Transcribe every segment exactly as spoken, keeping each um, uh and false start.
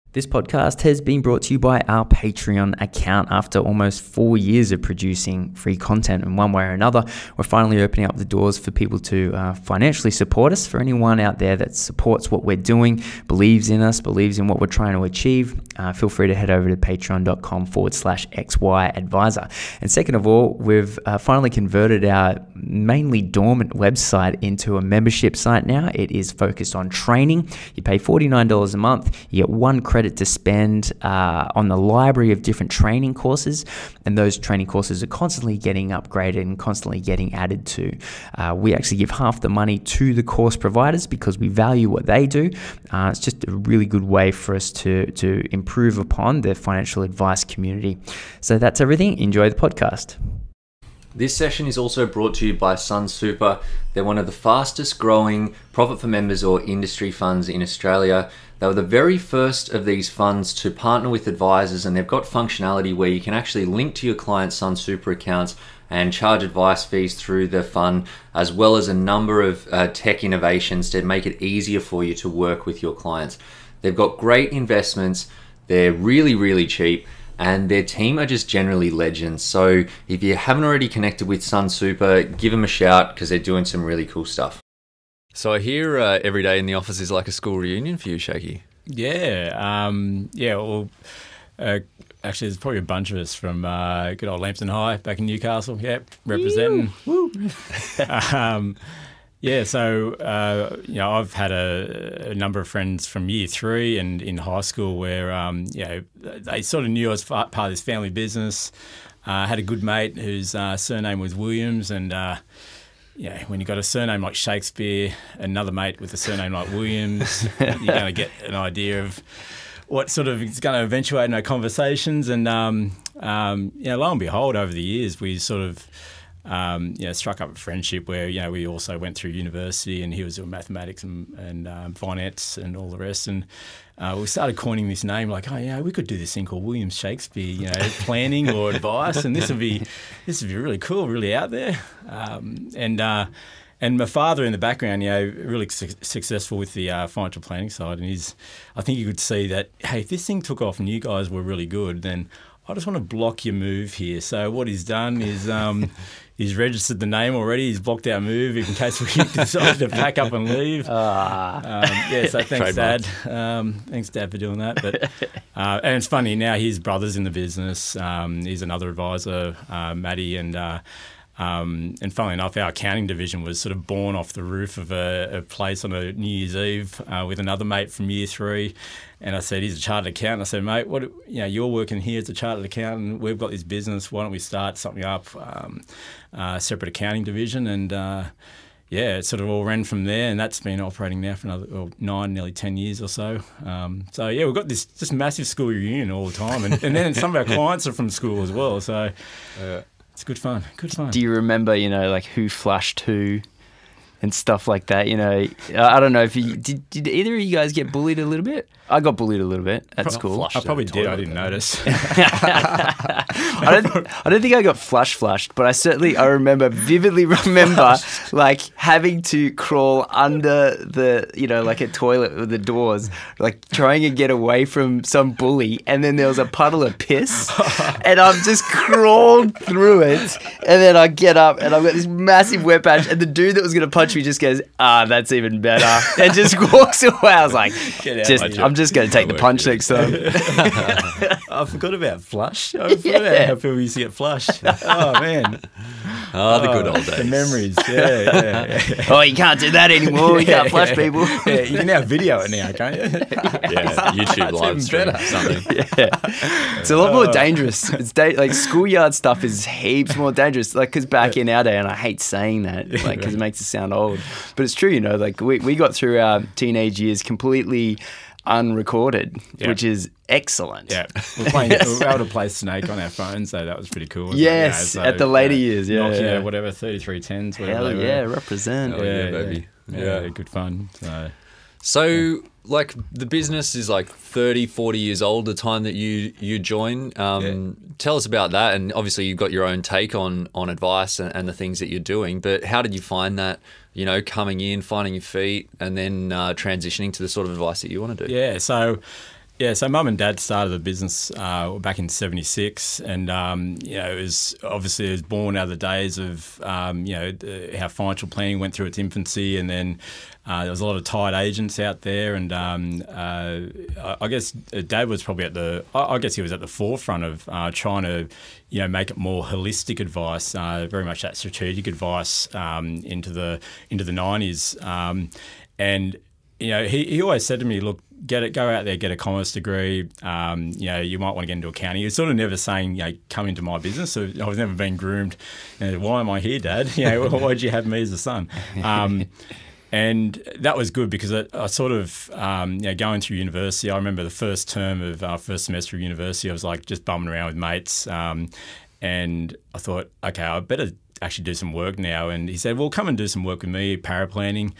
This podcast has been brought to you by our Patreon account. After almost four years of producing free content in one way or another, we're finally opening up the doors for people to uh, financially support us. For anyone out there that supports what we're doing, believes in us, believes in what we're trying to achieve, uh, feel free to head over to patreon.com forward slash XY advisor. And second of all, we've uh, finally converted our mainly dormant website into a membership site now. It is focused on training. You pay forty-nine dollars a month. You get one credit to spend uh, on the library of different training courses, and those training courses are constantly getting upgraded and constantly getting added to. Uh, we actually give half the money to the course providers because we value what they do. Uh, it's just a really good way for us to, to improve upon the financial advice community. So that's everything. Enjoy the podcast. This session is also brought to you by Sunsuper. They're one of the fastest growing profit for members or industry funds in Australia. They were the very first of these funds to partner with advisors, and they've got functionality where you can actually link to your client's Sunsuper accounts and charge advice fees through the fund, as well as a number of uh, tech innovations to make it easier for you to work with your clients. They've got great investments. They're really, really cheap. And their team are just generally legends. So if you haven't already connected with Sunsuper, give them a shout because they're doing some really cool stuff. So I hear uh, every day in the office is like a school reunion for you, Shaky. Yeah, um, yeah. Well, uh, actually, there's probably a bunch of us from uh, good old Lambton High back in Newcastle. Yeah, representing. Woo. um, Yeah, so uh, you know, I've had a, a number of friends from year three and in high school where um, you know, they sort of knew I was part of this family business. I uh, had a good mate whose uh, surname was Williams, and uh, you know, when you got a surname like Shakespeare, another mate with a surname like Williams, you're going to get an idea of what sort of is going to eventuate in our conversations. And um, um, you know, lo and behold, over the years, we sort of Um, you know, struck up a friendship where, you know, we also went through university and he was doing mathematics and, and um, finance and all the rest. And uh, we started coining this name like, oh, yeah, we could do this thing called Williams Shakespeare, you know, planning or advice. And this would be, this would be really cool, really out there. Um, and, uh, and my father in the background, you know, really su successful with the uh, financial planning side. And he's, I think you could see that, hey, if this thing took off and you guys were really good, then I just want to block your move here. So what he's done is um, he's registered the name already. He's blocked our move in case we decide to pack up and leave. Ah. Um, yeah, so thanks, Dad. Um, thanks, Dad, for doing that. But uh, and it's funny, now his brother's in the business. Um, he's another advisor, uh, Matty, and uh, um, and funnily enough, our accounting division was sort of born off the roof of a, a place on a New Year's Eve uh, with another mate from year three. And I said, he's a chartered accountant. I said, mate, what, you know, you're working here as a chartered accountant. We've got this business. Why don't we start something up, um, uh, separate accounting division? And uh, yeah, it sort of all ran from there. And that's been operating now for another well, nine, nearly ten years or so. Um, so yeah, we've got this just massive school reunion all the time. And, and then some of our clients are from school as well. So uh, it's good fun. Good fun. Do you remember, you know, like who flushed who? And stuff like that, you know. I don't know if you did. Did either of you guys get bullied a little bit? I got bullied a little bit at Pro school. I probably did. I didn't notice. I don't. I don't think I got flush flushed, but I certainly I remember vividly remember like having to crawl under the you know like a toilet with the doors, like trying to get away from some bully, and then there was a puddle of piss, and I've just crawled through it, and then I get up and I've got this massive wet patch, and the dude that was going to punch me just goes, ah, that's even better, and just walks away. I was like, just, I'm just going to take the punch next time. I forgot about flush. I forgot yeah. about how people used to get flushed. Oh, man. Oh, the good old days. The memories, yeah, yeah, yeah. Oh, you can't do that anymore. You yeah, can't flush yeah. people. Yeah, you can now video it now, can't you? Yeah, YouTube live stream something. Yeah. It's a lot more dangerous. It's da like schoolyard stuff is heaps more dangerous. Like, because back in our day, and I hate saying that, like, because it makes it sound old, but it's true, you know, like we, we got through our teenage years completely unrecorded, yeah. which is excellent. Yeah, we're playing. Yes. We were able to play Snake on our phones, so that was pretty cool. Yes, you know, so, at the later yeah, years, yeah, Nokia, yeah. whatever, thirty-three tens, whatever. Hell they yeah, were. represent. Oh, yeah, yeah, baby. Yeah, yeah. yeah, good fun. So, so yeah. like the business is like thirty, forty years old. The time that you you join. Um, yeah. Tell us about that. And obviously, you've got your own take on on advice and, and the things that you're doing. But how did you find that? You know, coming in, finding your feet, and then uh, transitioning to the sort of advice that you want to do. Yeah, so Yeah, so mum and dad started the business uh, back in seventy-six, and um, you know, it was obviously it was born out of the days of um, you know the, how financial planning went through its infancy, and then uh, there was a lot of tied agents out there, and um, uh, I, I guess Dad was probably at the I, I guess he was at the forefront of uh, trying to you know make it more holistic advice, uh, very much that strategic advice um, into the into the nineties, um, and you know he, he always said to me, look. Get it, go out there, get a commerce degree. Um, you know, you might want to get into accounting. He was sort of never saying, you know, come into my business. So I was never being groomed. You know, why am I here, Dad? You know, why did you have me as a son? Um, and that was good because I, I sort of, um, you know, going through university. I remember the first term of our first semester of university. I was like just bumming around with mates, um, and I thought, okay, I better actually do some work now. And he said, well, come and do some work with me, paraplanning.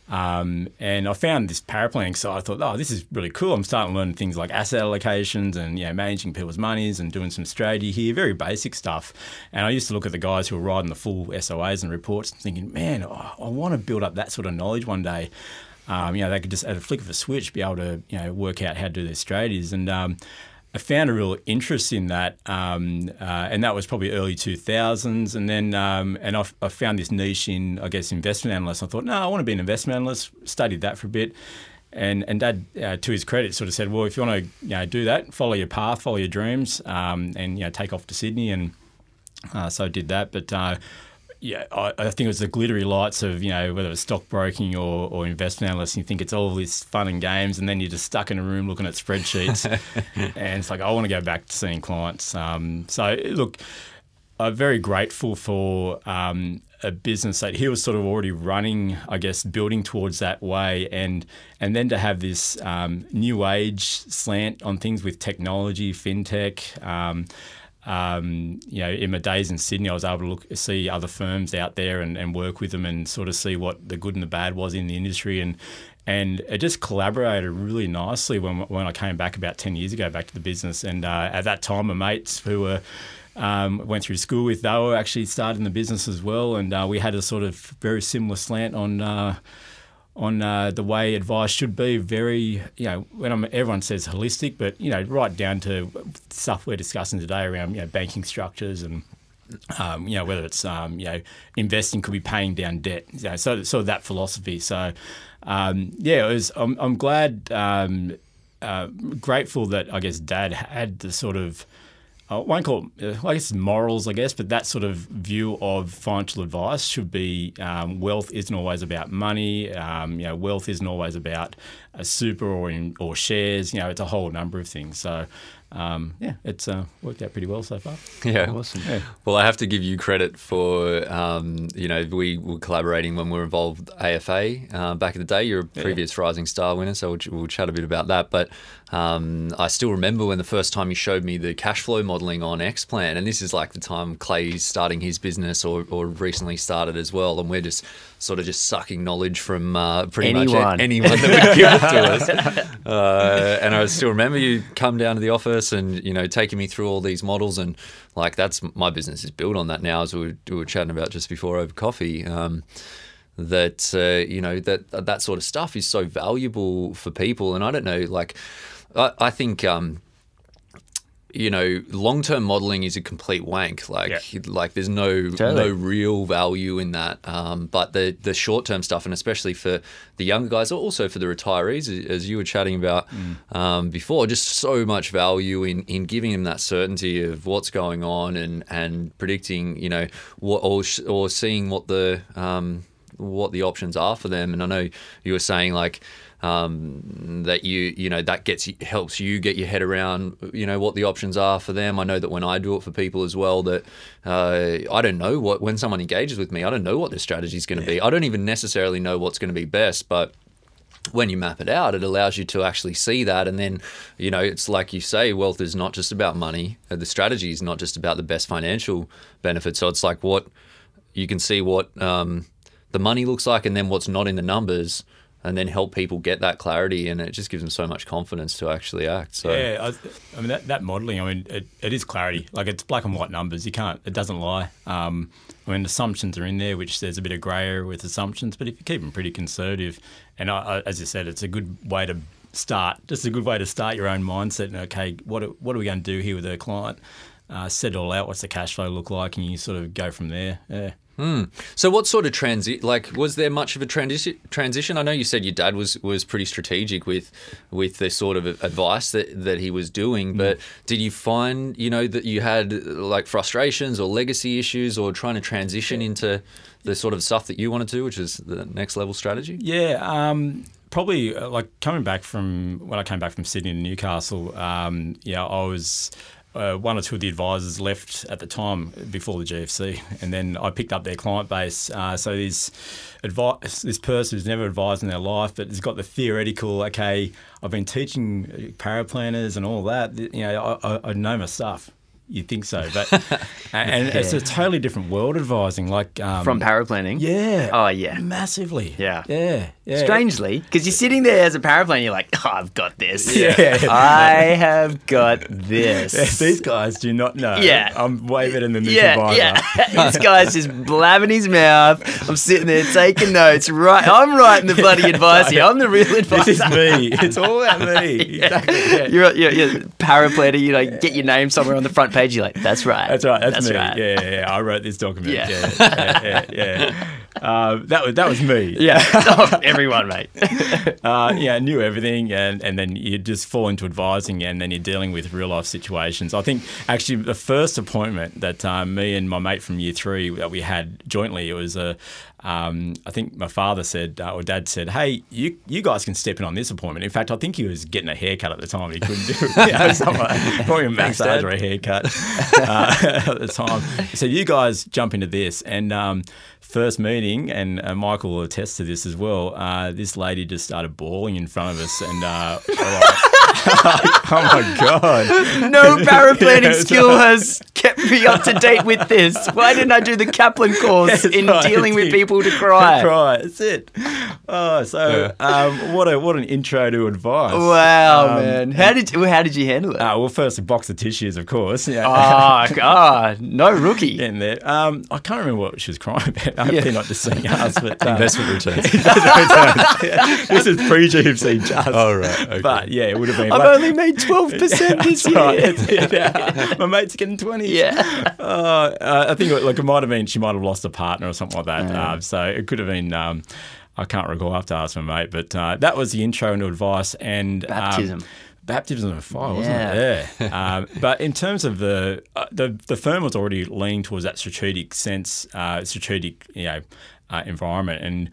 Um, and I found this paraplanning side. I thought, oh, this is really cool. I'm starting to learn things like asset allocations and you know managing people's monies and doing some strategy here, very basic stuff. And I used to look at the guys who were writing the full S O As and reports, thinking, man, oh, I want to build up that sort of knowledge one day. Um, you know, they could just at a flick of a switch be able to you know work out how to do their strategies. And um, I found a real interest in that, um, uh, and that was probably early two thousands. And then, um, and I, I found this niche in, I guess, investment analyst. I thought, no, I want to be an investment analyst. Studied that for a bit, and and Dad, uh, to his credit, sort of said, well, if you want to, you know, do that, follow your path, follow your dreams, um, and you know, take off to Sydney. And uh, so I did that, but. Uh, Yeah, I, I think it was the glittery lights of, you know, whether it's stockbroking or, or investment analysts, and you think it's all this fun and games, and then you're just stuck in a room looking at spreadsheets. And it's like, I want to go back to seeing clients. Um, so, look, I'm very grateful for um, a business that he was sort of already running, I guess, building towards that way. And and then to have this um, new age slant on things with technology, fintech, um Um, you know, in my days in Sydney, I was able to look, see other firms out there and, and work with them and sort of see what the good and the bad was in the industry, and and it just collaborated really nicely when when I came back about ten years ago back to the business. And uh, at that time, my mates who were um, went through school with, they were actually starting the business as well, and uh, we had a sort of very similar slant on. Uh, on uh, the way advice should be, very, you know, when I'm, everyone says holistic, but, you know, right down to stuff we're discussing today around, you know, banking structures and, um, you know, whether it's, um, you know, investing could be paying down debt, you know, so sort of that philosophy. So, um, yeah, it was, I'm, I'm glad, um, uh, grateful that, I guess, Dad had the sort of, I won't call it, I guess, morals, I guess, but that sort of view of financial advice should be um, wealth isn't always about money. Um, you know, wealth isn't always about a super or in, or shares. You know, it's a whole number of things. So, um, yeah, it's uh, worked out pretty well so far. Yeah, Awesome. Yeah. Well, I have to give you credit for, um, you know, we were collaborating when we were involved with A F A uh, back in the day. You're a previous yeah. Rising Star winner, so we'll, we'll chat a bit about that. But um, I still remember when the first time you showed me the cash flow modelling on X-Plan, and this is like the time Clay's starting his business or, or recently started as well, and we're just sort of just sucking knowledge from uh, pretty anyone. much anyone that would give it to us. Uh, and I still remember you come down to the office and, you know, taking me through all these models, and like that's my business is built on that now, as we were, we were chatting about just before over coffee. Um, that uh, you know that that sort of stuff is so valuable for people, and I don't know, like I, I think. Um, You know, long-term modelling is a complete wank. Like, yeah. like there's no totally. no real value in that. Um, but the the short-term stuff, and especially for the younger guys, or also for the retirees, as you were chatting about mm. um, before, just so much value in in giving them that certainty of what's going on and and predicting, you know, what or or seeing what the um, what the options are for them. And I know you were saying like. Um, that you you know that gets helps you get your head around you know what the options are for them. I know that when I do it for people as well, that uh, I don't know what when someone engages with me, I don't know what their strategy is going to yeah. be. I don't even necessarily know what's going to be best, but when you map it out, it allows you to actually see that. And then, you know, it's like you say, wealth is not just about money. The strategy is not just about the best financial benefits. So it's like what you can see what um, the money looks like, and then what's not in the numbers. And then help people get that clarity, and it just gives them so much confidence to actually act. So yeah, I, I mean that, that modelling. I mean, it, it is clarity. Like it's black and white numbers. You can't. It doesn't lie. Um, I mean, assumptions are in there, which there's a bit of grey area with assumptions. But if you keep them pretty conservative, and I, I, as you said, it's a good way to start. Just a good way to start your own mindset. And okay, what are, what are we going to do here with our client? Uh, set it all out. What's the cash flow look like? And you sort of go from there. Yeah. Hmm. So what sort of transi- like was there much of a transi- transition? I know you said your dad was, was pretty strategic with with the sort of advice that, that he was doing, but mm. did you find, you know, that you had like frustrations or legacy issues or trying to transition into the sort of stuff that you want to do, which is the next level strategy? Yeah, um, probably uh, like coming back from, when I came back from Sydney to Newcastle, um, yeah, I was... Uh, one or two of the advisors left at the time before the G F C, and then I picked up their client base. Uh, so this advice, this person who's never advised in their life, but has got the theoretical. Okay, I've been teaching paraplanners and all that. You know, I, I, I know my stuff. You think so, but and yeah. It's a totally different world advising. Like um, from paraplanning. Yeah. Oh yeah. Massively. Yeah. Yeah. Yeah. Strangely, because you're sitting there as a paraplanner, you're like, oh, I've got this. Yeah. I have got this. Yeah, these guys do not know. Yeah. I'm way better than this yeah, advisor. Yeah. This guy's just blabbing his mouth. I'm sitting there taking notes. Right, I'm writing the bloody advice here. I'm the real advisor. This is me. It's all about me. Yeah. Exactly. Yeah. You're, you're, you're a paraplanner. You like get your name somewhere on the front page. You're like, that's right. That's right. That's, that's me. Right. Yeah, yeah, yeah. I wrote this document. Yeah. Yeah, yeah, yeah. yeah. Uh, that was that was me. Yeah. Oh, everyone, mate. uh, yeah, knew everything, and, and then you just fall into advising, and then you're dealing with real life situations. I think actually the first appointment that um, me and my mate from year three that we had jointly, it was a. Um, I think my father said, uh, or dad said, hey, you you guys can step in on this appointment. In fact, I think he was getting a haircut at the time. He couldn't do it. You know, something, probably a massage or a haircut uh, at the time. He said, you guys jump into this. And um, first meeting, and uh, Michael will attest to this as well, uh, this lady just started bawling in front of us. And uh, oh my God. No paraplanning yeah, skill right. has kept me up to date with this. Why didn't I do the Kaplan course That's in right, dealing with indeed. people to cry? Cry, that's it. Oh, so yeah. um, what a what an intro to advice. Wow, um, man. How did you, how did you handle it? Uh, well, first a box of tissues, of course. Yeah. Oh, God, no rookie. In there. Um, I can't remember what she was crying about. Hopefully yeah. not just seeing us, but uh, investment returns. yeah. This is pre-G F C just. Oh, right. Okay. But yeah, it would have been. I've like, only made twelve percent this year. Right. It, yeah. My mate's getting twenty. Yeah. Uh, uh, I think like it might have been she might have lost a partner or something like that. Yeah. Uh, so it could have been. Um, I can't recall. I have to ask my mate, but uh, that was the intro into advice and baptism. Um, baptism of fire, wasn't yeah. it? Yeah. um, but in terms of the, uh, the the firm was already leaning towards that strategic sense, uh, strategic you know uh, environment, and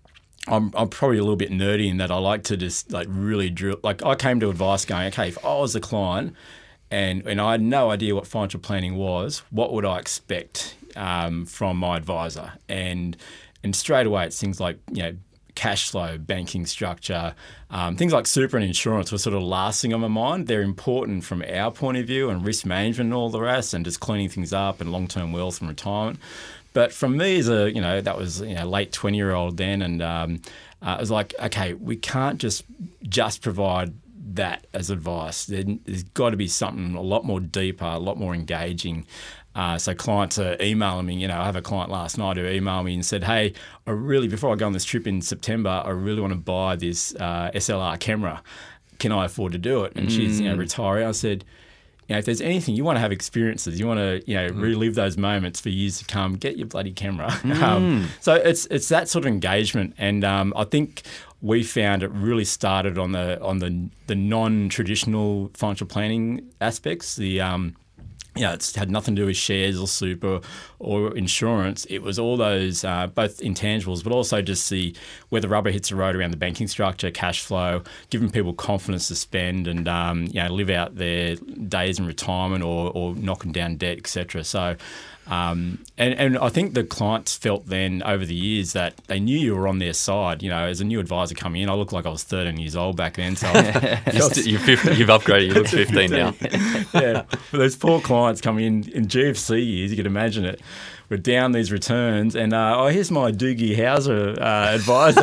I'm I'm probably a little bit nerdy in that I like to just like really drill. Like I came to advice going, okay, if I was the client and and I had no idea what financial planning was, what would I expect um, from my advisor? And and straight away it's things like you know cash flow, banking structure, um, things like super and insurance were sort of last thing on my mind. They're important from our point of view, and risk management and all the rest, and just cleaning things up and long term wealth and retirement. But from me as a, you know, that was, you know, late twenty-year-old then, and um, uh, I was like, okay, we can't just just provide that as advice. There, there's got to be something a lot more deeper, a lot more engaging. Uh, so clients are emailing me, you know, I have a client last night who emailed me and said, hey, I really, before I go on this trip in September, I really want to buy this uh, S L R camera. Can I afford to do it? And mm. she's, you know, retiring. I said, you know, if there's anything, you want to have experiences, you want to, you know, mm. relive those moments for years to come, get your bloody camera. Mm. Um, so it's it's that sort of engagement. And um, I think we found it really started on the on the, the non-traditional financial planning aspects, the um, you know, it's had nothing to do with shares or super or insurance. It was all those, uh, both intangibles, but also just the where the rubber hits the road around the banking structure, cash flow, giving people confidence to spend and um, you know live out their days in retirement or, or knocking down debt, et cetera. So, um, and and I think the clients felt then over the years that they knew you were on their side. You know, as a new advisor coming in, I looked like I was thirteen years old back then. So you've, you've upgraded. You look fifteen now. Yeah, but those poor clients coming in in G F C years, you can imagine it. We're down these returns, and uh, oh, here's my Doogie Howser uh, advisor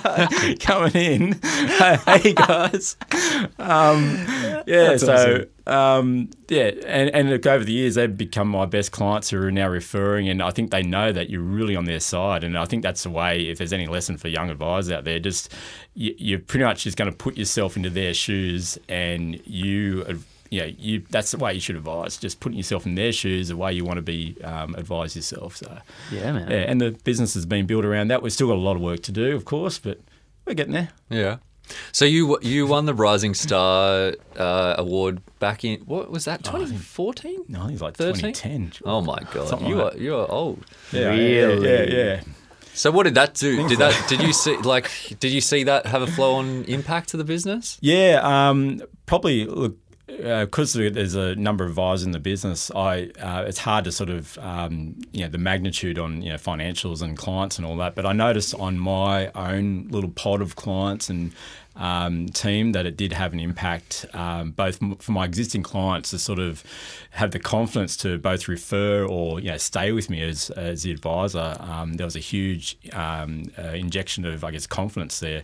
coming in. Hey guys, um, yeah. That's so awesome. um, yeah, and, and look, over the years, they've become my best clients who are now referring, and I think they know that you're really on their side. And I think that's the way, if there's any lesson for young advisors out there, just you, you're pretty much just going to put yourself into their shoes, and you, you know, you, that's the way you should advise, just putting yourself in their shoes, the way you want to be um, advised yourself. So, yeah, man. Yeah, and the business has been built around that. We've still got a lot of work to do, of course, but we're getting there. Yeah. So you you won the Rising Star uh, award back in, what was that, twenty fourteen? No, I think it's like thirteen? twenty ten. Oh my God, Something you like are you are old. Yeah, Really? yeah, yeah, yeah. So what did that do? Did that did you see like did you see that have a flow on impact to the business? Yeah, um, probably look. Because uh, there's a number of advisors in the business, I uh, it's hard to sort of um, you know the magnitude on you know financials and clients and all that. But I noticed on my own little pod of clients and um, team that it did have an impact, um, both m- for my existing clients to sort of have the confidence to both refer or you know stay with me as as the advisor. Um, there was a huge um, uh, injection of I guess confidence there.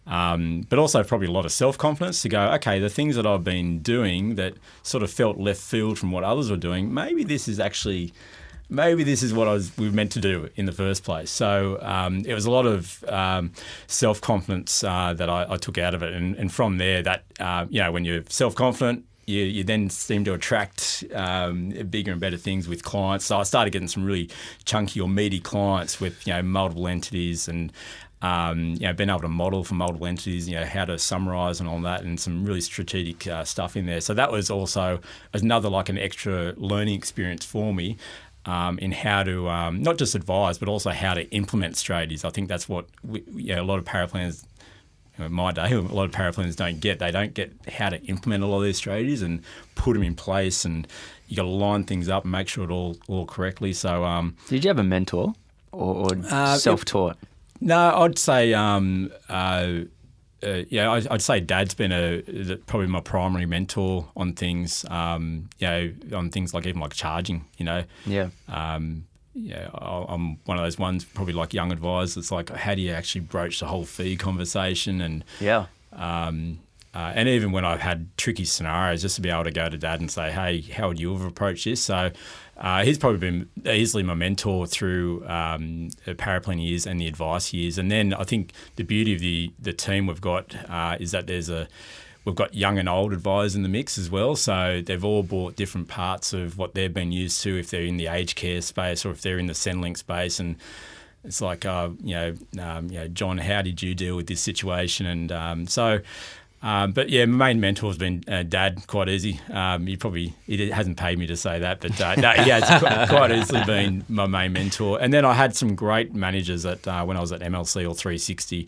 Um, but also probably a lot of self-confidence to go, okay, the things that I've been doing that sort of felt left field from what others were doing, maybe this is actually, maybe this is what I was we were meant to do in the first place. So um, it was a lot of um, self-confidence uh, that I, I took out of it. And, and from there, that, uh, you know, when you're self-confident, You, you then seem to attract um, bigger and better things with clients. So I started getting some really chunky or meaty clients with, you know, multiple entities and, um, you know, being able to model for multiple entities, you know, how to summarise and all that, and some really strategic uh, stuff in there. So that was also another like an extra learning experience for me um, in how to um, not just advise, but also how to implement strategies. I think that's what we, you know, a lot of paraplanners, in my day, a lot of paraplanners don't get. They don't get how to implement a lot of these strategies and put them in place, and you got to line things up and make sure it all all correctly. So, um, did you have a mentor or, or uh, self-taught? It, no, I'd say, um, uh, uh, yeah, I, I'd say Dad's been a probably my primary mentor on things. Um, you know, on things like even like charging. You know, Yeah. Um, Yeah, I'm one of those ones, probably like young advisors. It's like, how do you actually broach the whole fee conversation? And Yeah. um, uh, and even when I've had tricky scenarios, just to be able to go to Dad and say, hey, how would you have approached this? So uh, he's probably been easily my mentor through um, the paraplan years and the advice years. And then I think the beauty of the, the team we've got uh, is that there's a We've got young and old advisors in the mix as well, so they've all brought different parts of what they've been used to, if they're in the aged care space or if they're in the Centrelink space. And it's like, uh, you know, um, you know, John, how did you deal with this situation? And um, so, um, but yeah, my main mentor has been uh, Dad, quite easy. Um, he probably he hasn't paid me to say that, but uh, no, yeah, it's quite, quite easily been my main mentor. And then I had some great managers at uh, when I was at M L C or three sixty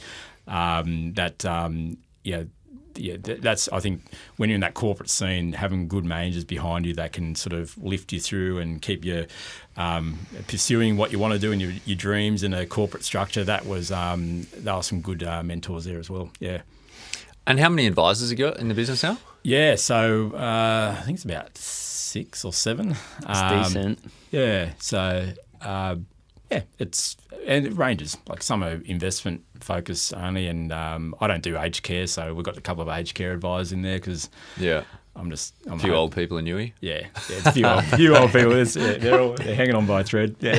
um, that, um, yeah. Yeah, that's, I think, when you're in that corporate scene, having good managers behind you that can sort of lift you through and keep you um, pursuing what you want to do in your, your dreams in a corporate structure, that was, um, there were some good uh, mentors there as well, yeah. And how many advisors you got in the business now? Yeah, so uh, I think it's about six or seven. It's um, decent. Yeah, so... Uh, Yeah, it's and it ranges. Like some are investment focused only, and um, I don't do aged care, so we've got a couple of aged care advisors in there because yeah, I'm just I'm a few home. old people in Newey. Yeah, yeah, it's a few old, few old people. It's, yeah, they're all they're hanging on by a thread. Yeah,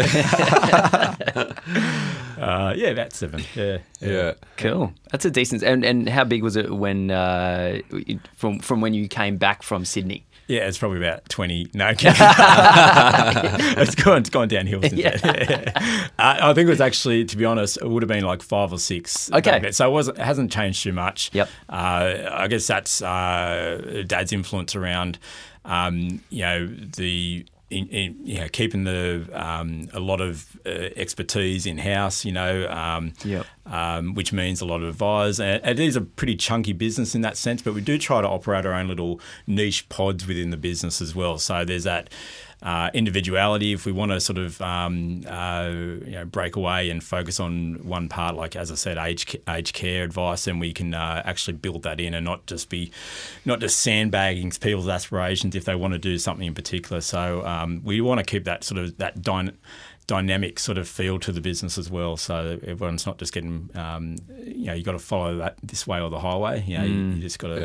uh, yeah, about seven. Yeah, yeah, Yeah. Cool. That's a decent. And and how big was it when uh, from from when you came back from Sydney? Yeah, it's probably about twenty. No, okay. it's gone, it's gone downhill since Yeah. then. uh, I think it was actually, to be honest, it would have been like five or six. Okay. Back. So it wasn't, it hasn't changed too much. Yep. Uh, I guess that's uh, Dad's influence around, um, you know, the. In, in, you know, keeping the um, a lot of uh, expertise in house, you know, um, Yep. um, which means a lot of advisors. And it is a pretty chunky business in that sense, but we do try to operate our own little niche pods within the business as well. So there's that uh, individuality. If we want to sort of um, uh, you know, break away and focus on one part, like as I said, age age care advice, then we can uh, actually build that in and not just be not just sandbagging people's aspirations if they want to do something in particular. So um, we want to keep that sort of that dy- dynamic sort of feel to the business as well. So everyone's not just getting um, you know you got to follow that this way or the highway. You know, Mm. you, you just got to. Yeah.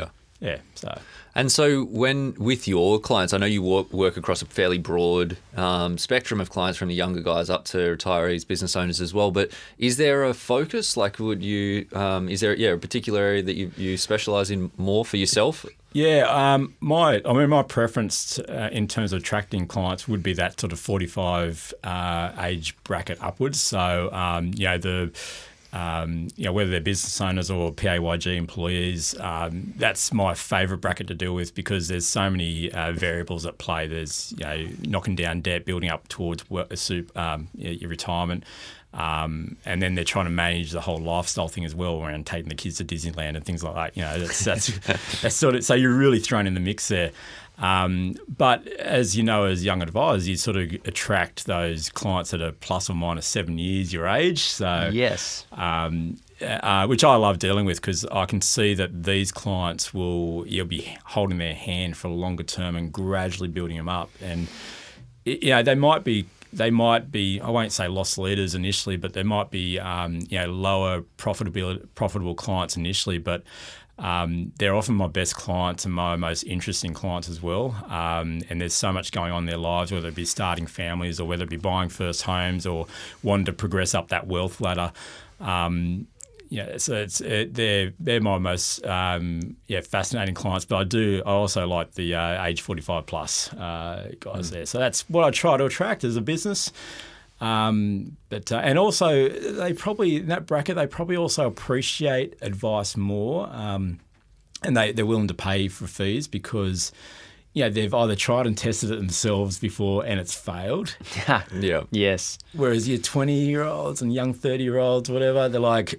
yeah, so. And so when with your clients, I know you work, work across a fairly broad um, spectrum of clients from the younger guys up to retirees, business owners as well, but is there a focus? Like would you, um, is there yeah, a particular area that you, you specialise in more for yourself? Yeah, um, my I mean my preference uh, in terms of attracting clients would be that sort of forty-five uh, age bracket upwards. So um, you know the um, you know whether they're business owners or P A Y G employees, um, that's my favourite bracket to deal with because there's so many uh, variables at play. There's you know knocking down debt, building up towards work, um, your retirement. Um, and then they're trying to manage the whole lifestyle thing as well, around taking the kids to Disneyland and things like that. You know, that's that's, that's sort of so you're really thrown in the mix there. Um, but as you know, as young advisors, you sort of attract those clients that are plus or minus seven years your age. So yes, um, uh, which I love dealing with because I can see that these clients will you'll be holding their hand for a longer term and gradually building them up. And you know, they might be. They might be, I won't say loss leaders initially, but they might be, um, you know, lower profitable profitable clients initially, but um, they're often my best clients and my most interesting clients as well. Um, and there's so much going on in their lives, whether it be starting families or whether it be buying first homes or wanting to progress up that wealth ladder. Um, Yeah, so it's it, they're they're my most um, yeah fascinating clients, but I do I also like the uh, age forty-five plus uh, guys mm. there. So that's what I try to attract as a business. Um, but uh, and also they probably in that bracket they probably also appreciate advice more, um, and they they're willing to pay for fees because. Yeah, they've either tried and tested it themselves before and it's failed. Yeah. Yes. Whereas your twenty-year-olds and young thirty-year-olds, whatever, they're like,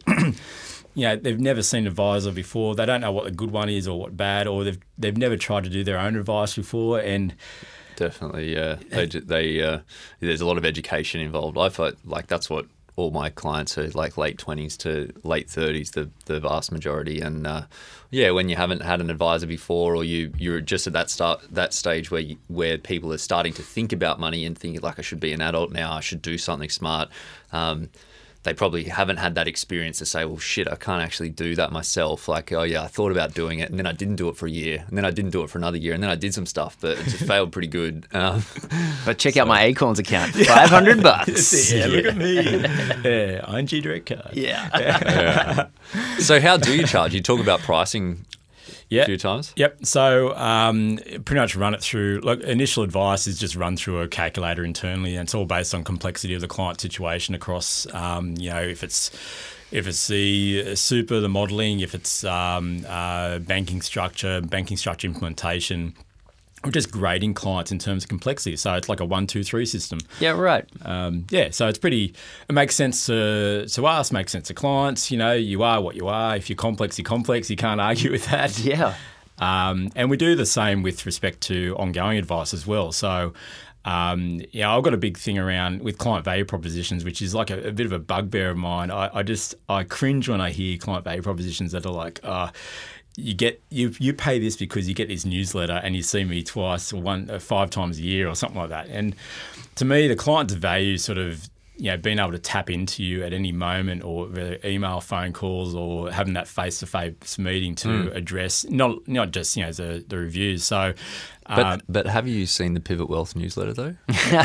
you know, they've never seen an advisor before. They don't know what the good one is or what bad, or they've they've never tried to do their own advice before. And definitely, yeah, they they uh, there's a lot of education involved. I felt like that's what all my clients are like late twenties to late thirties, the the vast majority. And uh, yeah, when you haven't had an advisor before, or you you're just at that start that stage where you, where people are starting to think about money and thinking like I should be an adult now, I should do something smart. Um, they probably haven't had that experience to say, well, shit, I can't actually do that myself. Like, oh yeah, I thought about doing it and then I didn't do it for a year and then I didn't do it for another year and then I did some stuff, but it just failed pretty good. Um, but check so. out my Acorns account, five hundred bucks. Yeah, look at me. Yeah, I N G direct card. Yeah. yeah. So how do you charge? You talk about pricing Yep. a few times? Yep. So um, pretty much run it through, look, initial advice is just run through a calculator internally, and it's all based on complexity of the client situation across, um, you know, if it's if it's the super, the modelling, if it's um, uh, banking structure, banking structure implementation, or just grading clients in terms of complexity. So it's like a one, two, three system. Yeah, right. Um, yeah, so it's pretty, it makes sense to, to us, makes sense to clients. You know, you are what you are. If you're complex, you're complex. You can't argue with that. Yeah. Um, and we do the same with respect to ongoing advice as well. So, um, yeah, I've got a big thing around with client value propositions, which is like a, a bit of a bugbear of mine. I, I just, I cringe when I hear client value propositions that are like, uh, You get you you pay this because you get this newsletter and you see me twice or one uh, five times a year or something like that. And to me, the client's value sort of you know being able to tap into you at any moment, or whether email, phone calls, or having that face to face meeting to mm. address not not just you know the the reviews. So. But um, but have you seen the Pivot Wealth newsletter though?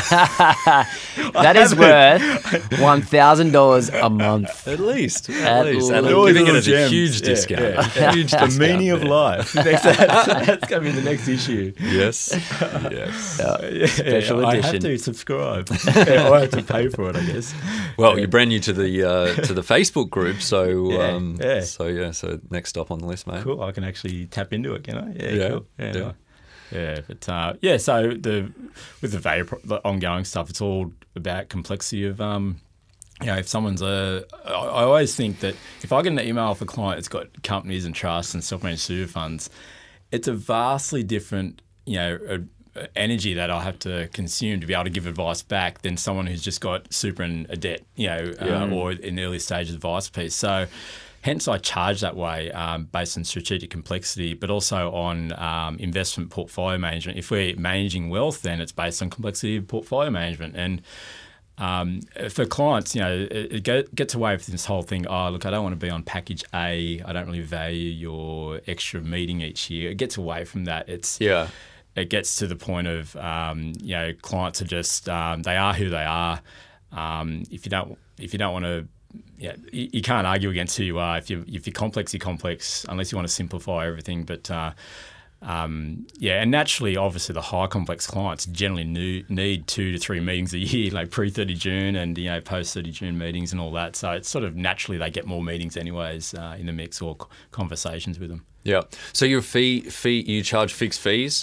That is worth one thousand dollars a month, at least. At, at least, least. and Always giving it as gems. a huge yeah, discount. Yeah, yeah. Huge the meaning of life. that's that's going to be the next issue. Yes, yes. Uh, Yeah, special I edition. have to subscribe. Yeah, I have to pay for it, I guess. Well, yeah. you're brand new to the uh, to the Facebook group, so Yeah, um, yeah. so yeah, so next stop on the list, mate. Cool. I can actually tap into it, can I? Yeah, Yeah, cool. Yeah, do no. it. Yeah, but uh, yeah. So the with the value, pro- the ongoing stuff, it's all about complexity of um, you know, if someone's a, I, I always think that if I get an email off a client that's got companies and trusts and self-managed super funds, it's a vastly different, you know, a, a energy that I have to consume to be able to give advice back than someone who's just got super and a debt, you know, Yeah. uh, or in the early stage advice piece. So. Hence, I charge that way um, based on strategic complexity, but also on um, investment portfolio management. If we're managing wealth, then it's based on complexity of portfolio management. And Um, for clients, you know, it, it gets away with this whole thing. Oh, look, I don't want to be on package A. I don't really value your extra meeting each year. It gets away from that. It's Yeah. It gets to the point of um, you know, clients are just um, they are who they are. Um, if you don't if you don't want to, yeah, you, you can't argue against who you are. If you if you're complex, you're complex. Unless you want to simplify everything, but. Uh, Um, yeah, and naturally, obviously, the high complex clients generally new, need two to three meetings a year, like pre thirty June and you know post thirty June meetings and all that. So it's sort of naturally they get more meetings anyways uh, in the mix or conversations with them. Yeah. So your fee fee you charge fixed fees.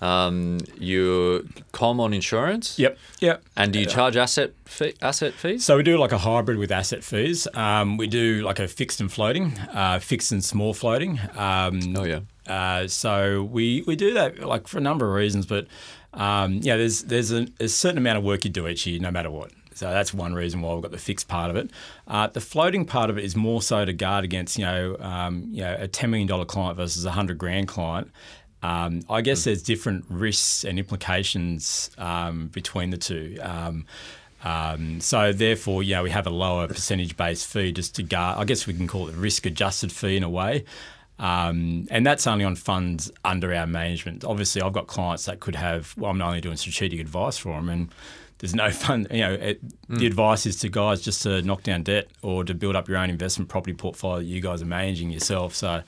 Um, you com on insurance. Yep. Yep. And do you Yeah. charge asset fee, asset fees? So we do like a hybrid with asset fees. Um, we do like a fixed and floating, uh, fixed and small floating. Um, Oh yeah. Uh, so we, we do that like for a number of reasons, but um, yeah, there's there's a, a certain amount of work you do each year, no matter what. So that's one reason why we've got the fixed part of it. Uh, the floating part of it is more so to guard against you know um, you know a ten million dollar client versus a hundred grand client. Um, I guess mm. there's different risks and implications um, between the two. Um, Um, so therefore, you know, we have a lower percentage-based fee just to guard. I guess we can call it a risk-adjusted fee in a way. Um, and that's only on funds under our management. Obviously, I've got clients that could have, well, I'm only doing strategic advice for them and there's no fund, you know, it, mm. the advice is to guys just to knock down debt or to build up your own investment property portfolio that you guys are managing yourself. So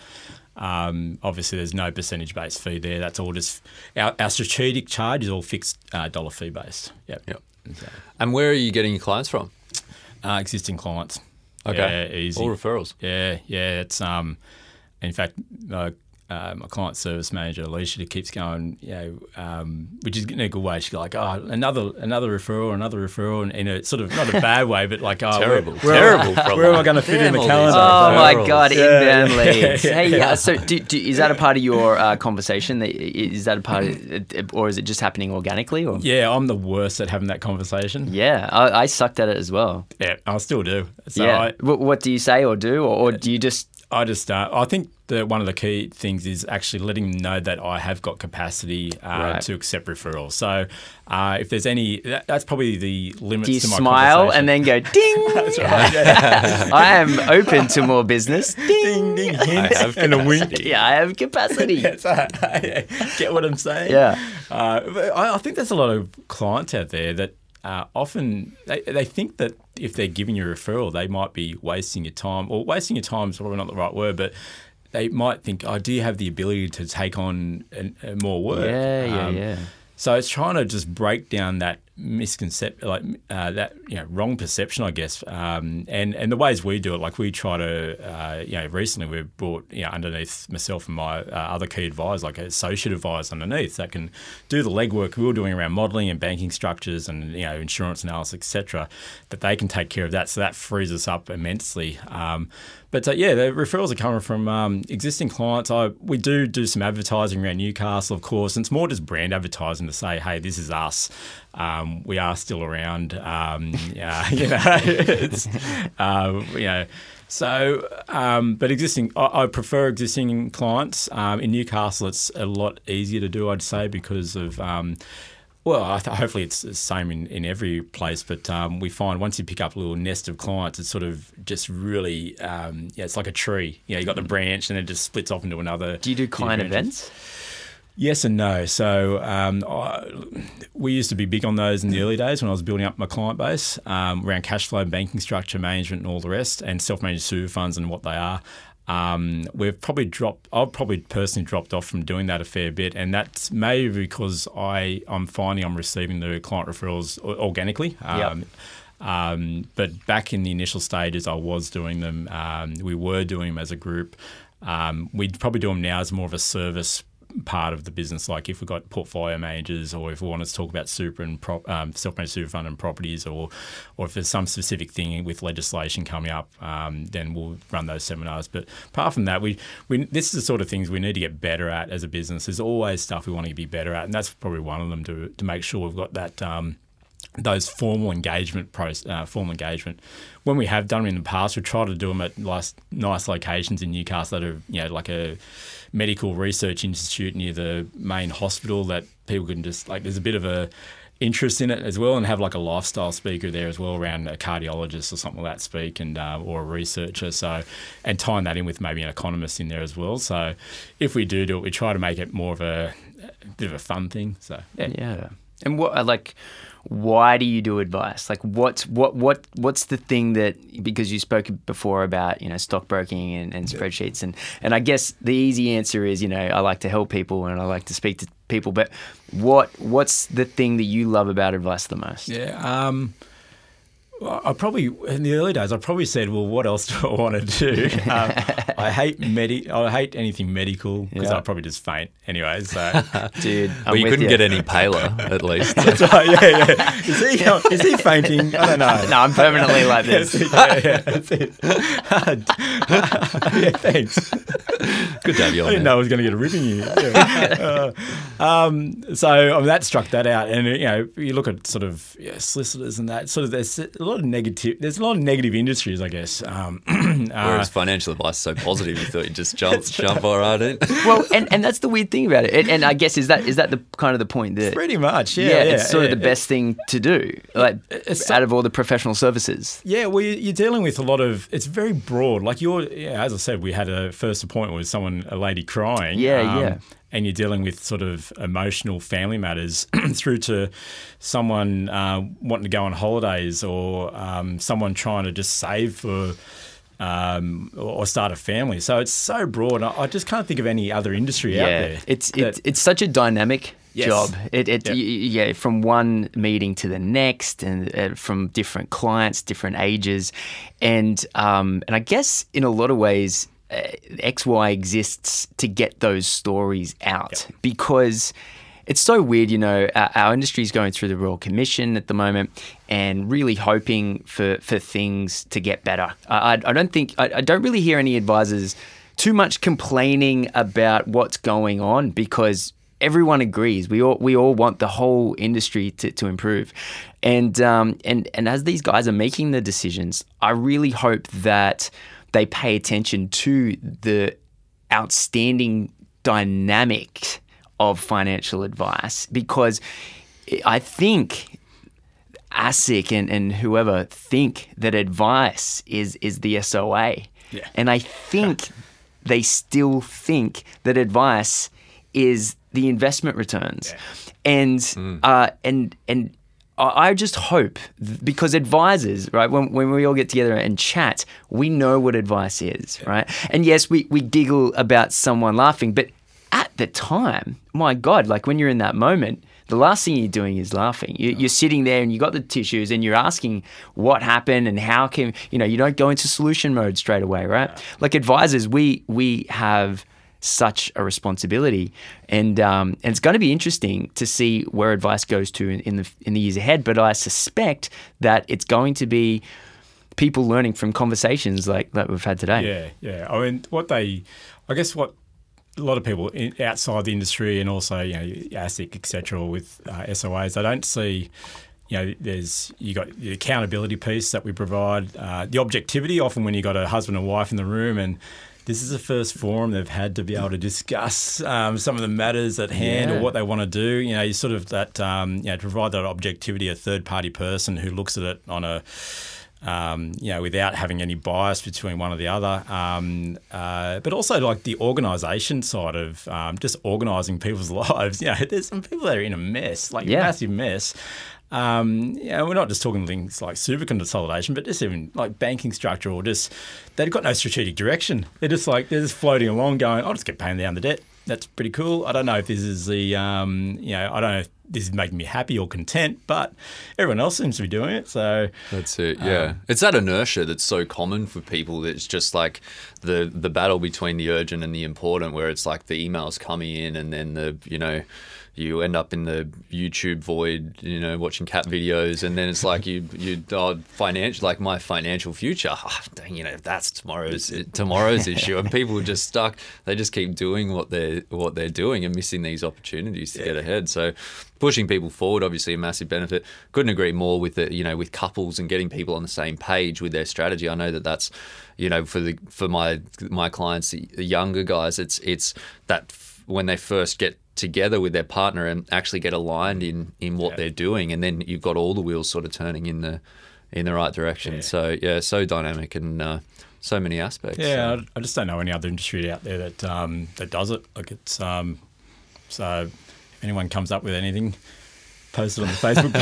um, obviously there's no percentage-based fee there. That's all just, our, our strategic charge is all fixed uh, dollar fee-based. Yep. Yep. So, and where are you getting your clients from? Uh, existing clients. Okay. Yeah, easy. All referrals. Yeah, yeah. It's um, in fact, uh, uh, my client service manager Alicia keeps going, you know, um, which is in a good way. She's like, oh, another another referral, another referral, and in a sort of not a bad way, but like, oh, terrible, where, terrible. Where, where am I going to fit Damn in the all calendar? Oh my referrals. God, Yeah. inbound leads. Yeah. Hey, yeah. So, do, do, is that a part of your uh, conversation? That is that a part, of, or is it just happening organically? Or Yeah, I'm the worst at having that conversation. yeah, I, I sucked at it as well. Yeah, I still do. So yeah. I, what, what do you say or do, or, or do you just? I just, uh, I think that one of the key things is actually letting them know that I have got capacity uh, Right. to accept referrals. So uh, if there's any, that, that's probably the limits Do you to my smile conversation. and then go ding? That's right. Yeah. I am open to more business. Ding. ding, ding, hint, and a wink. Yeah, I have capacity. Yes, I- I- get what I'm saying? Yeah. Uh, but I, I think there's a lot of clients out there that uh, often they, they think that if they're giving you a referral, they might be wasting your time. Or wasting your time is probably not the right word, but they might think, oh, do you have the ability to take on an, uh, more work? Yeah, yeah, Um, yeah. So it's trying to just break down that misconception, like uh, that you know wrong perception, I guess. Um, and and the ways we do it, like we try to, uh, you know, recently we've brought you know underneath myself and my uh, other key advisors, like an associate advisor underneath that can do the legwork we were doing around modelling and banking structures and you know insurance analysis, et cetera. That they can take care of that, so that frees us up immensely. Um, But uh, yeah, the referrals are coming from um, existing clients. I we do do some advertising around Newcastle, of course. And it's more just brand advertising to say, hey, this is us. Um, we are still around. Um, yeah, you know, it's, uh, you know. So, um, but existing, I, I prefer existing clients. Um, in Newcastle, it's a lot easier to do, I'd say, because of. Um, Well, I th- hopefully it's the same in, in every place, but um, we find once you pick up a little nest of clients, it's sort of just really, um, yeah, it's like a tree. You know, you got the branch and then it just splits off into another. Do you do client branches. events? Yes and no. So um, I, we used to be big on those in the early days when I was building up my client base um, around cash flow, banking structure, management and all the rest, and self-managed super funds and what they are. Um, we've probably dropped, I've probably personally dropped off from doing that a fair bit, and that's maybe because I, I'm finding I'm receiving the client referrals organically. Um, Yep. um, but back in the initial stages, I was doing them. Um, we were doing them as a group. Um, we'd probably do them now as more of a service part of the business, like if we've got portfolio managers or if we want to talk about super and prop, um, self-managed super fund and properties, or or if there's some specific thing with legislation coming up, um, then we'll run those seminars. But apart from that, we, we this is the sort of things we need to get better at as a business. There's always stuff we want to be better at, and that's probably one of them, to to make sure we've got that um, those formal engagement pros, uh, formal engagement. When we have done them in the past, we try to do them at nice, nice locations in Newcastle that are, you know, like a medical research institute near the main hospital that people can just, like, there's a bit of a interest in it as well, and have like a lifestyle speaker there as well, around a cardiologist or something like that speak, and uh, or a researcher. So, and tying that in with maybe an economist in there as well. So, if we do do it, we try to make it more of a, a bit of a fun thing. So yeah. yeah. And what like, why do you do advice? Like, what's what what what's the thing that, because you spoke before about, you know, stockbroking and, and spreadsheets, and and I guess the easy answer is, you know, I like to help people and I like to speak to people, but what what's the thing that you love about advice the most? Yeah. Um, I probably, in the early days, I probably said, well, what else do I want to do? Um, I hate medi- I hate anything medical, because Yeah. I'd probably just faint anyway. So, Dude, I'm Well, you with couldn't you. get any paler, at least. that's right. Yeah, yeah. Is he is he fainting? I don't know. No, I'm permanently like this. yeah, yeah, that's it. yeah, thanks. Good to have you I on didn't there. know I was going to get a ripping here. Yeah. Uh, um, so I mean, that struck that out, and you know, you look at sort of yeah, solicitors and that sort of. There's a lot of negative. There's a lot of negative industries, I guess. Um, Whereas uh, financial advice is so positive, you thought you'd just jump, jump all right in. Well, and, and that's the weird thing about it. And, and I guess is that is that the kind of the point that pretty much, yeah. yeah, yeah it's sort yeah, of the best thing to do, like It's- out of all the professional services. Yeah, well, you- you're dealing with a lot of. It's very broad. Like you're, yeah, as I said, we had a first appointment with someone, a lady crying. Yeah, yeah. And you're dealing with sort of emotional family matters through to someone uh, wanting to go on holidays, or um, someone trying to just save for. Um, or start a family. So it's so broad. I, I just can't think of any other industry out there. It's that- it's it's such a dynamic Yes. job. It it Yep. y- yeah, from one meeting to the next, and uh, from different clients, different ages, and um and I guess in a lot of ways, uh, X Y exists to get those stories out, because it's so weird, you know, our, our industry is going through the Royal Commission at the moment and really hoping for, for things to get better. I, I, I don't think, I, I don't really hear any advisors too much complaining about what's going on, because everyone agrees. We all we all want the whole industry to, to improve. And, um, and, and as these guys are making the decisions, I really hope that they pay attention to the outstanding dynamic of financial advice, because I think ASIC and, and whoever think that advice is is the S O A. Yeah. And I think they still think that advice is the investment returns. Yeah. And uh, and and I I just hope, because advisors, right, when, when we all get together and chat, we know what advice is, right? And yes, we, we giggle about someone laughing, but at the time, my God, like when you're in that moment, the last thing you're doing is laughing. You, you're sitting there and you got the tissues and you're asking what happened and how can, you know, you don't go into solution mode straight away, right? Yeah. Like advisors, we we have such a responsibility, and um, and it's going to be interesting to see where advice goes to in, in the in the years ahead. But I suspect that it's going to be people learning from conversations like that we've had today. Yeah, yeah. I mean, what they, I guess what a lot of people in, outside the industry and also, you know, ASIC, et cetera, with uh, S O As, they don't see, you know, there's, you got the accountability piece that we provide, uh, the objectivity, often when you got a husband and wife in the room, and this is the first forum they've had to be able to discuss um, some of the matters at hand Yeah. or what they want to do. You know, you sort of that, um, you know, to provide that objectivity, a third party person who looks at it on a, Um, you know, without having any bias between one or the other, um, uh, but also like the organisation side of um, just organising people's lives. You know, there's some people that are in a mess, like Yeah. a massive mess. Um, you know, we're not just talking things like super consolidation, but just even like banking structure, or just they've got no strategic direction. They're just like they're just floating along, going, "I'll just get paying down the debt." That's pretty cool. I don't know if this is the, um, you know, I don't know if this is making me happy or content, but everyone else seems to be doing it. So That's it, yeah. Um, it's that inertia that's so common for people. It's just like the the battle between the urgent and the important, where it's like the emails coming in and then the, you know, you end up in the YouTube void, you know, watching cat videos, and then it's like you you oh, financial like my financial future. Oh, dang, you know, that's tomorrow's tomorrow's issue, and people are just stuck. They just keep doing what they're what they're doing and missing these opportunities to yeah. get ahead. So pushing people forward, obviously a massive benefit. Couldn't agree more with the, you know, with couples and getting people on the same page with their strategy. I know that that's, you know, for the for my my clients, the younger guys, it's it's that when they first get together with their partner and actually get aligned in in what Yeah. they're doing, and then you've got all the wheels sort of turning in the in the right direction. Yeah. So yeah, so dynamic and uh, so many aspects. Yeah, So, I, I just don't know any other industry out there that um, that does it. Like it's um, so if anyone comes up with anything, post it on the Facebook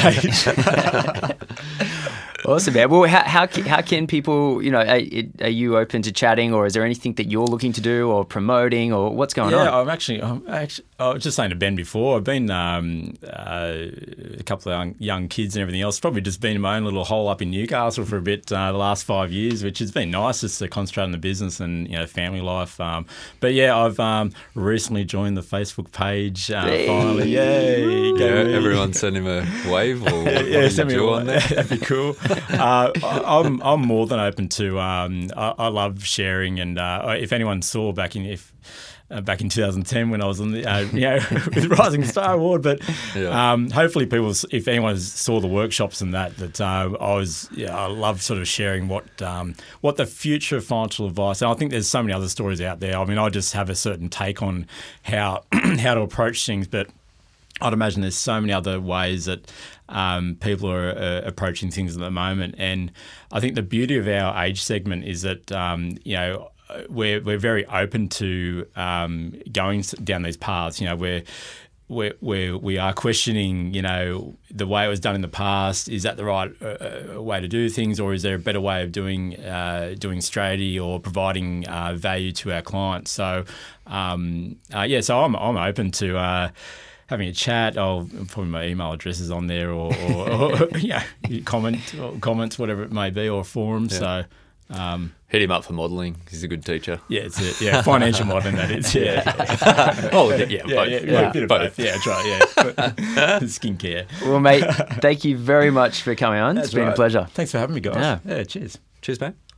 page. Awesome, man. Well, how, how, ca- how can people, you know, are, are you open to chatting, or is there anything that you're looking to do or promoting, or what's going yeah, on? I'm actually, I'm actually, I was just saying to Ben before, I've been um, uh, a couple of young, young kids and everything else, probably just been in my own little hole up in Newcastle for a bit uh, the last five years, which has been nice just to concentrate on the business and, you know, family life. Um, but yeah, I've um, recently joined the Facebook page. Uh, Hey. Finally, yay! go yeah, me. everyone send him a wave or what Yeah, do send you me do a- on there. That'd be cool. Uh, I- I'm I'm more than open to. Um, I, I love sharing, and uh, if anyone saw back in if. Uh, back in two thousand ten when I was on the, uh, you know, with Rising Star Award, but Yeah. um, hopefully people, if anyone saw the workshops and that, that uh, I was, yeah, I love sort of sharing what um, what the future of financial advice. And I think there's so many other stories out there. I mean, I just have a certain take on how how to approach things, but I'd imagine there's so many other ways that um, people are uh, approaching things at the moment. And I think the beauty of our age segment is that, um, you know, we're we're very open to um, going down these paths. You know, we're we're, we're we are questioning, you know, the way it was done in the past. Is that the right uh, way to do things, or is there a better way of doing uh, doing strategy or providing uh, value to our clients? So, um, uh, yeah, so I'm I'm open to. Uh, having a chat. I'll probably my email address is on there, or, or, or yeah, comment, or comments, whatever it may be, or forums. Yeah. So, um, Hit him up for modelling. He's a good teacher. yeah, it's it. Yeah, financial modelling that is. Yeah, yeah, Oh, yeah, yeah, yeah, both. yeah, Yeah. a bit of Both. both. Yeah, that's right. Yeah, skincare. Well, mate, thank you very much for coming on. That's it's been right. a pleasure. Thanks for having me, guys. Yeah. Yeah, cheers. Cheers, mate.